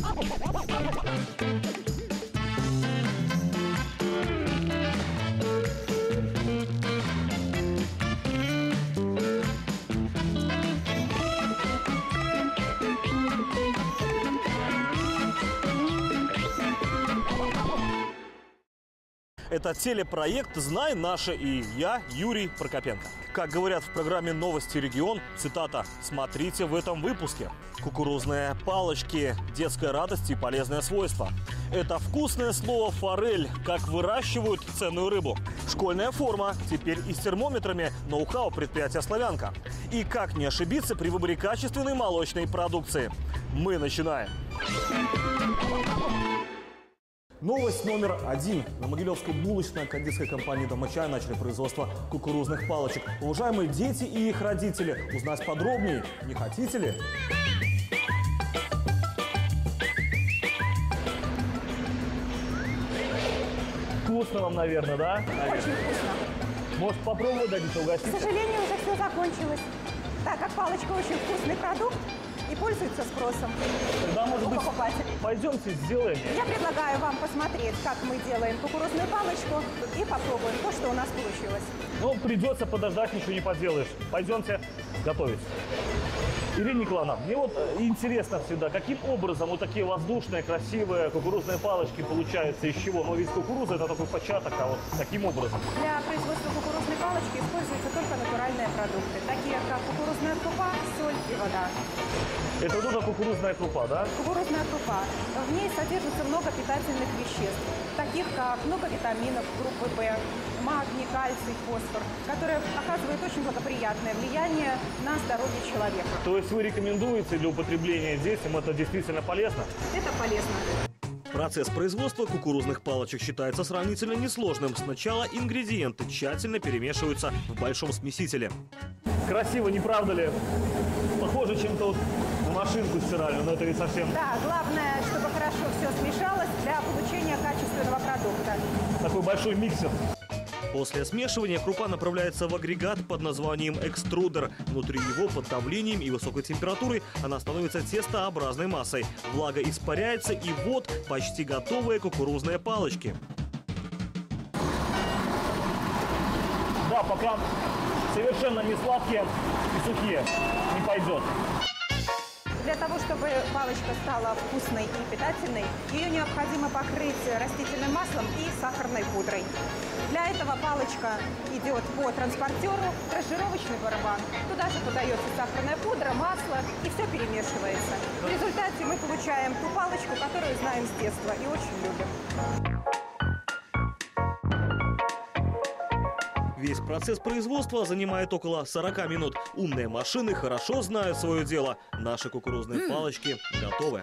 Это телепроект «Знай наше» и я, Юрий Прокопенко. Как говорят в программе «Новости регион», цитата, «смотрите в этом выпуске». Кукурузные палочки, детская радость и полезное свойство. Это вкусное слово «форель», как выращивают ценную рыбу. Школьная форма, теперь и с термометрами, ноу-хау предприятия «Славянка». И как не ошибиться при выборе качественной молочной продукции. Мы начинаем. Новость номер 1. На Могилевской булочно-кондитерской компании «Домочай» начали производство кукурузных палочек. Уважаемые дети и их родители, узнать подробнее не хотите ли? Вкусно вам, наверное, да? Очень вкусно. Может, попробовать дадите угостить? К сожалению, уже все закончилось. Так как палочка очень вкусный продукт и пользуется спросом Тогда, может у быть, покупателей. пойдемте сделаем. Я предлагаю вам посмотреть, как мы делаем кукурузную палочку и попробуем то, что у нас получилось. Ну, придется подождать, ничего не поделаешь. Пойдемте готовить. Ирина Николаевна, мне вот интересно всегда, каким образом вот такие воздушные, красивые кукурузные палочки получаются, из чего? Ну, ведь кукуруза – это такой початок, а вот каким образом? Для производства кукурузной палочки используются только натуральные продукты, такие как кукурузная крупа, соль и вода. Это вот эта кукурузная крупа, да? Кукурузная крупа. В ней содержится много питательных веществ, таких как много витаминов группы В, магний, кальций, фосфор, которые оказывают очень благоприятное влияние на здоровье человека. То есть вы рекомендуете для употребления детям, это действительно полезно? Это полезно. Процесс производства кукурузных палочек считается сравнительно несложным. Сначала ингредиенты тщательно перемешиваются в большом смесителе. Красиво, не правда ли? Похоже чем-то вот на машинку стиральную, но это ведь совсем... Да, главное, чтобы хорошо все смешалось для получения качественного продукта. Такой большой миксер. После смешивания крупа направляется в агрегат под названием экструдер. Внутри его под давлением и высокой температурой она становится тестообразной массой. Влага испаряется, и вот почти готовые кукурузные палочки. Да, пока совершенно не сладкие и сухие, не пойдет. Для того, чтобы палочка стала вкусной и питательной, ее необходимо покрыть растительным маслом и сахарной пудрой. Для этого палочка идет по транспортеру, дрожжировочный барабан. Туда же подается сахарная пудра, масло, и все перемешивается. В результате мы получаем ту палочку, которую знаем с детства и очень любим. Весь процесс производства занимает около 40 минут. Умные машины хорошо знают свое дело. Наши кукурузные палочки готовы.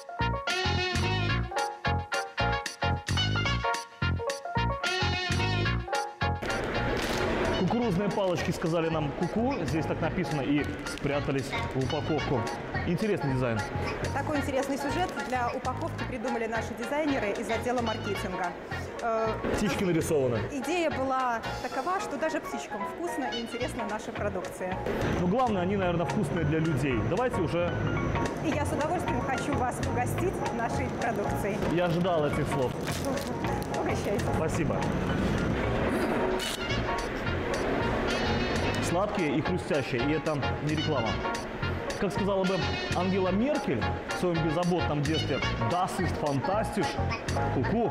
Кукурузные палочки сказали нам ку-ку, здесь так написано, и спрятались в упаковку. Интересный дизайн. Такой интересный сюжет для упаковки придумали наши дизайнеры из отдела маркетинга. Птички нарисованы. Идея была такова, что даже птичкам вкусна и интересна наша продукция. Но главное, они, наверное, вкусные для людей. Давайте уже... И я с удовольствием хочу вас угостить нашей продукцией. Я ждал этих слов. Угощайтесь. Спасибо. Сладкие и хрустящие, и это не реклама. Как сказала бы Ангела Меркель в своем беззаботном детстве, «Das ist fantastisch». Ку-ку.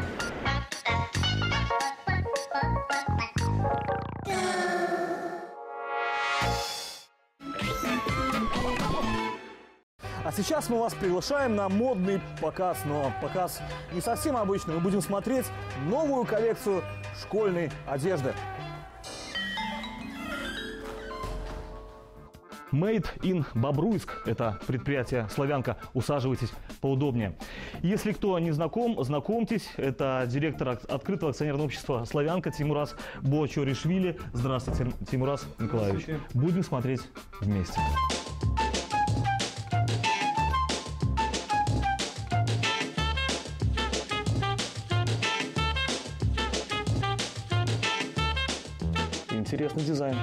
А сейчас мы вас приглашаем на модный показ, но показ не совсем обычный. Мы будем смотреть новую коллекцию школьной одежды. Made in Бобруйск. Это предприятие «Славянка». Усаживайтесь поудобнее. Если кто не знаком, знакомьтесь. Это директор открытого акционерного общества «Славянка» Тимураз Бочоришвили. Здравствуйте, Тимураз Николаевич. Здравствуйте. Будем смотреть вместе. Интересный дизайн.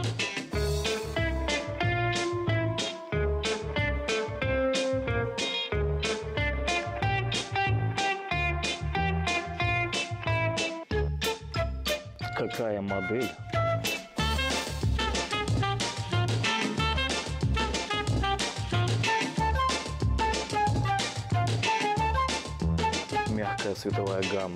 Какая модель? Мягкая световая гамма.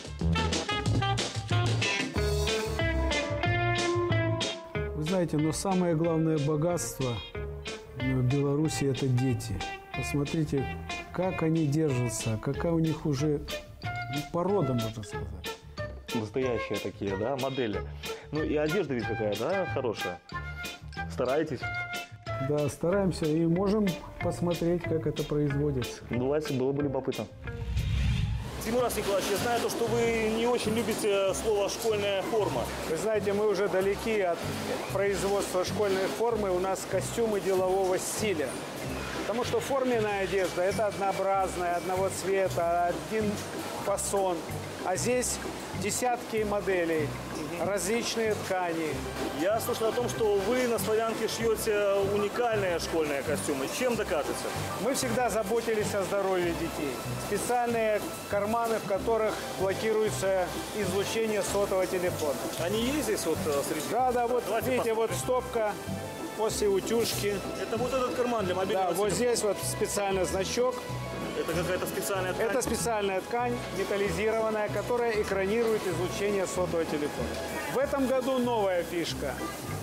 Вы знаете, но самое главное богатство в Беларуси – это дети. Посмотрите, как они держатся, какая у них уже порода, можно сказать. Настоящие такие, да, модели. Ну и одежда ведь какая, да, хорошая. Стараетесь? Да, стараемся и можем посмотреть, как это производится. Давайте, было бы любопытно. Тимурас Николаевич, я знаю, что вы не очень любите слово «школьная форма». Вы знаете, мы уже далеки от производства школьной формы. У нас костюмы делового стиля. Потому что форменная одежда – это однообразная, одного цвета, один фасон. А здесь десятки моделей, различные ткани. Я слышал о том, что вы на Славянке шьете уникальные школьные костюмы. Чем докажете? Мы всегда заботились о здоровье детей. Специальные карманы, в которых блокируется излучение сотового телефона. Они есть здесь вот среди? Да, вот Давайте видите, посмотрим. вот стопка после утюжки. Это вот этот карман для мобильного Да, вот телефона. здесь вот специальный значок. Это какая-то специальная ткань? Это специальная ткань, металлизированная, которая экранирует излучение сотового телефона. В этом году новая фишка.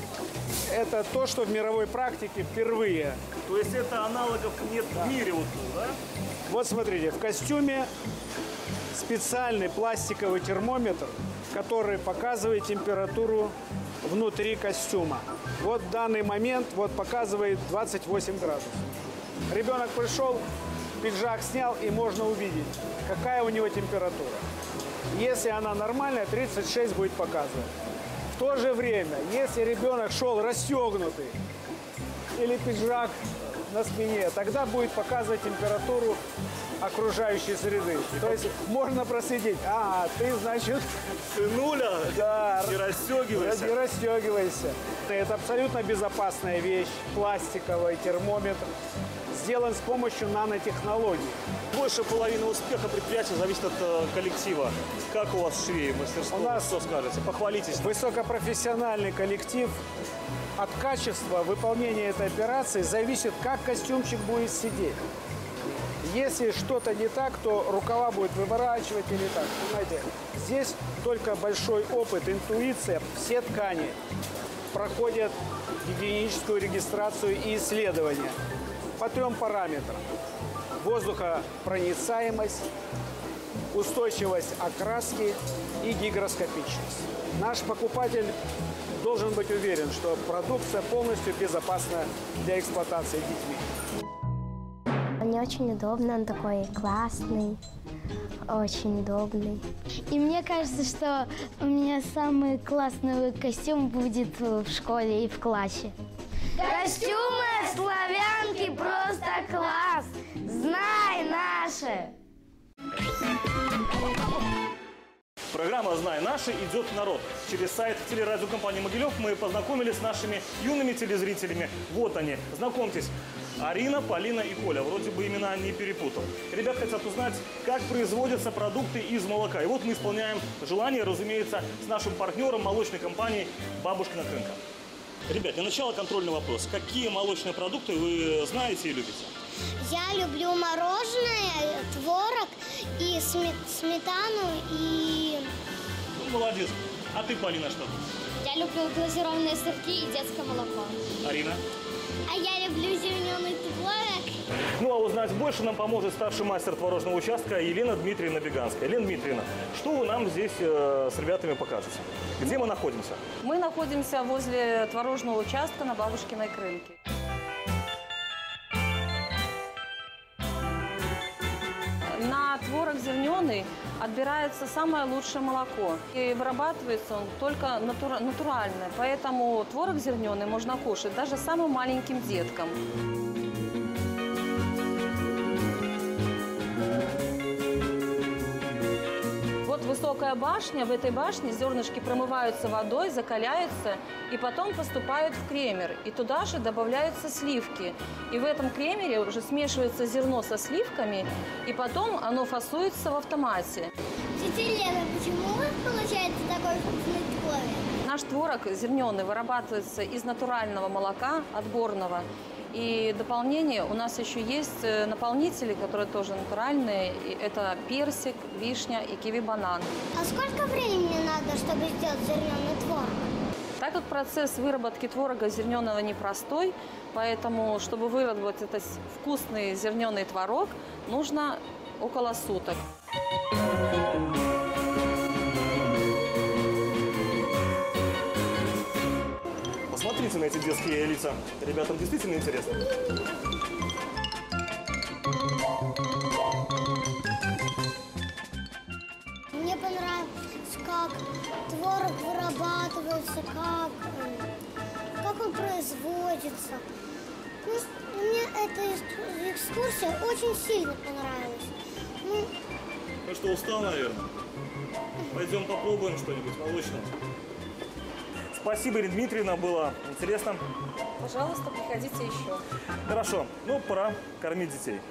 Это то, что в мировой практике впервые. То есть это аналогов нет в мире вот тут, да? Вот смотрите, в костюме специальный пластиковый термометр, который показывает температуру внутри костюма. Вот в данный момент вот показывает 28 градусов. Ребенок пришел, пиджак снял, и можно увидеть, какая у него температура. Если она нормальная, 36 будет показывать. В то же время, если ребенок шел расстегнутый или пиджак на спине, тогда будет показывать температуру окружающей среды. То есть можно проследить, ты, значит, Сынуля, да, не расстегивайся. не расстегивайся. Это абсолютно безопасная вещь, пластиковый термометр, сделан с помощью нанотехнологий. Больше половины успеха предприятия зависит от коллектива. Как у вас швеи, мастерство? У нас- что скажете? Похвалитесь. Высокопрофессиональный коллектив. От качества выполнения этой операции зависит, как костюмчик будет сидеть. Если что-то не так, то рукава будет выворачивать или так. Понимаете? Здесь только большой опыт, интуиция. Все ткани проходят гигиеническую регистрацию и исследования по 3 параметрам. Воздухопроницаемость, устойчивость окраски и гигроскопичность. Наш покупатель должен быть уверен, что продукция полностью безопасна для эксплуатации детьми. Мне очень удобно, он такой классный, очень удобный. И мне кажется, что у меня самый классный костюм будет в школе и в классе. Костюмы славянки просто класс! Знай наше! Программа «Знай наши» идет в народ. Через сайт телерадиокомпании «Могилев» мы познакомились с нашими юными телезрителями. Вот они, знакомьтесь. Арина, Полина и Коля. Вроде бы имена не перепутал. Ребят хотят узнать, как производятся продукты из молока. И вот мы исполняем желание, разумеется, с нашим партнером молочной компанией «Бабушкина крынка». Ребят, для начала контрольный вопрос. Какие молочные продукты вы знаете и любите? Я люблю мороженое, творог и сметану и... Ну, молодец. А ты, Полина, что? Я люблю глазированные сырки и детское молоко. Арина? А я люблю зеленый творог. Ну, а узнать больше нам поможет старший мастер творожного участка Елена Дмитриевна Беганская. Елена Дмитриевна, что вы нам здесь с ребятами покажете? Где мы находимся? Мы находимся возле творожного участка на Бабушкиной крынке. На творог зерненый отбирается самое лучшее молоко. И вырабатывается он только натуральное. Поэтому творог зерненый можно кушать даже самым маленьким деткам. Вот вы высокая башня. В этой башне зернышки промываются водой, закаляются и потом поступают в кремер. И туда же добавляются сливки. И в этом кремере уже смешивается зерно со сливками, и потом оно фасуется в автомате. Тетя Лена, почему у вас получается такой вкусный творог? Наш творог зерненый вырабатывается из натурального молока, отборного. И дополнение у нас еще есть наполнители, которые тоже натуральные. Это персик, вишня и киви-банан. А сколько времени надо, чтобы сделать зерненый творог? Так как процесс выработки творога зерненого непростой, поэтому, чтобы выработать этот вкусный зерненый творог, нужно около суток. Посмотрите на эти детские лица. Ребятам действительно интересно. Мне понравилось, как творог вырабатывается, как он производится. Мне эта экскурсия очень сильно понравилась. Ну что, устал, наверное? Пойдем попробуем что-нибудь молочного. Спасибо, Ирина Дмитриевна, было интересно. Пожалуйста, приходите еще. Хорошо, ну пора кормить детей.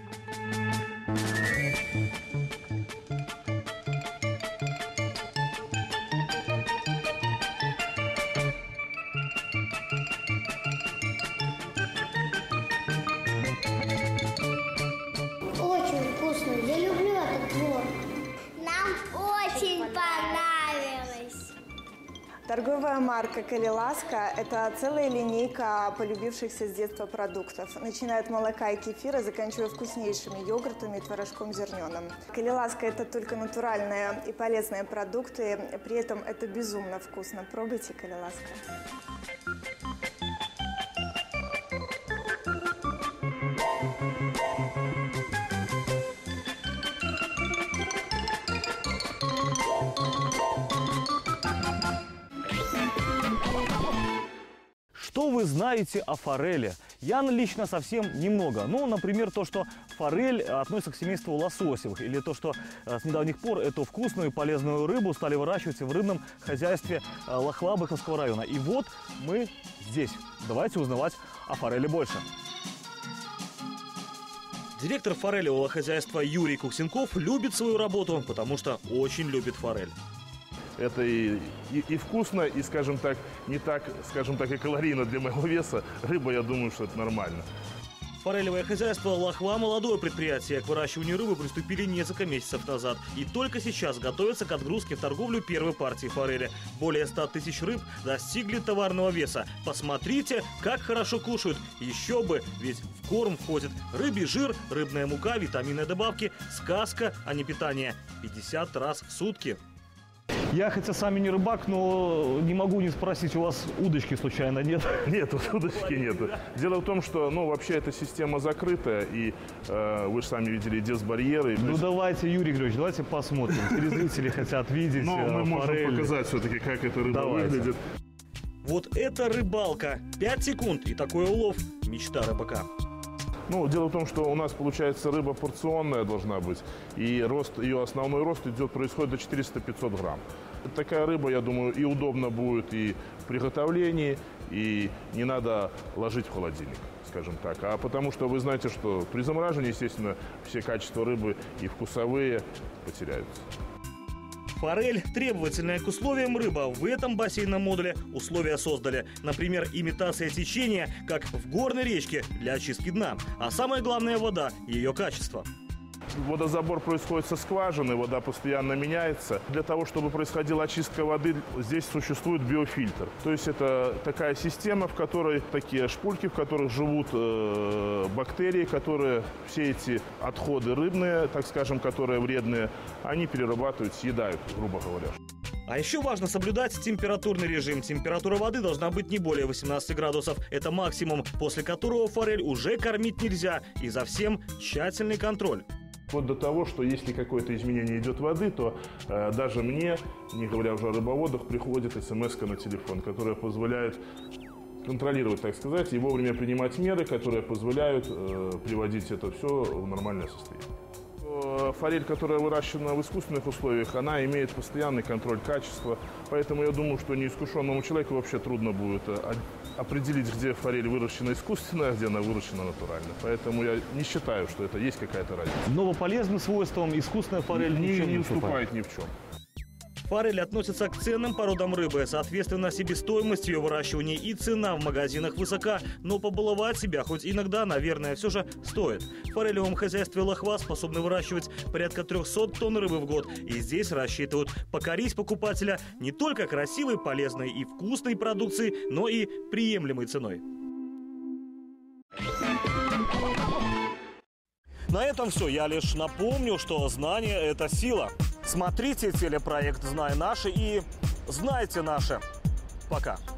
Очень вкусно, я люблю этот творог. Нам очень понравилось. Торговая марка «Калиласка» – это целая линейка полюбившихся с детства продуктов, начиная от молока и кефира, заканчивая вкуснейшими йогуртами и творожком зерненым. «Калиласка» – это только натуральные и полезные продукты, при этом это безумно вкусно. Пробуйте «Калиласка». Что вы знаете о форели? Я лично совсем немного. Ну, например, то, что форель относится к семейству лососевых, или то, что с недавних пор эту вкусную и полезную рыбу стали выращивать в рыбном хозяйстве Лохва-Быховского района. И вот мы здесь. Давайте узнавать о форели больше. Директор форелевого хозяйства Юрий Куксенков любит свою работу, потому что очень любит форель. Это и вкусно, и, скажем так, не так, скажем так, и калорийно для моего веса. Рыба, я думаю, что это нормально. Форелевое хозяйство «Лохва» – молодое предприятие. К выращиванию рыбы приступили несколько месяцев назад. И только сейчас готовятся к отгрузке в торговлю первой партии форели. Более 100 тысяч рыб достигли товарного веса. Посмотрите, как хорошо кушают. Еще бы, ведь в корм входит рыбий жир, рыбная мука, витаминные добавки. Сказка, а не питание. 50 раз в сутки. Я хотя сами не рыбак, но не могу не спросить, у вас удочки случайно нет? Нет, удочки нету. Дело в том, что, вообще эта система закрытая, и вы же сами видели дезбарьеры. Ну давайте, Юрий Григорьевич, давайте посмотрим. Телезрители хотят видеть мы можем форель. показать все-таки, как эта рыба выглядит. Вот это рыбалка. 5 секунд и такой улов. Мечта рыбака. Дело в том, что у нас, получается, рыба порционная должна быть, и ее основной рост происходит до 400-500 грамм. Такая рыба, я думаю, и удобно будет и в приготовлении, и не надо ложить в холодильник, скажем так. А потому что вы знаете, что при замораживании, естественно, все качества рыбы и вкусовые потеряются. Форель – требовательная к условиям рыба. В этом бассейном модуле условия создали. Например, имитация течения, как в горной речке, для очистки дна. А самое главное – вода, ее качество. Водозабор происходит со скважины, вода постоянно меняется. Для того, чтобы происходила очистка воды, здесь существует биофильтр. То есть это такая система, в которой такие шпульки, в которых живут бактерии, которые все эти отходы рыбные, так скажем, которые вредные, они перерабатывают, съедают, грубо говоря. А еще важно соблюдать температурный режим. Температура воды должна быть не более 18 градусов. Это максимум, после которого форель уже кормить нельзя. И за всем тщательный контроль. Вплоть до того, что если какое-то изменение идет воды, то даже мне, не говоря уже о рыбоводах, приходит смс-ка на телефон, которая позволяет контролировать, так сказать, и вовремя принимать меры, которые позволяют приводить это все в нормальное состояние. форель, которая выращена в искусственных условиях, она имеет постоянный контроль качества. Поэтому я думаю, что неискушенному человеку вообще трудно будет определить, где форель выращена искусственно, а где она выращена натурально. Поэтому я не считаю, что это есть какая-то разница. Но по полезным свойствам искусственная форель Не уступает ни в чем. Форель относится к ценным породам рыбы. Соответственно, себестоимость ее выращивания и цена в магазинах высока. Но побаловать себя хоть иногда, наверное, все же стоит. В форелевом хозяйстве Лохва способны выращивать порядка 300 тонн рыбы в год. И здесь рассчитывают покорить покупателя не только красивой, полезной и вкусной продукцией, но и приемлемой ценой. На этом все. Я лишь напомню, что знание – это сила. Смотрите телепроект «Знай наше» и знайте наше. Пока.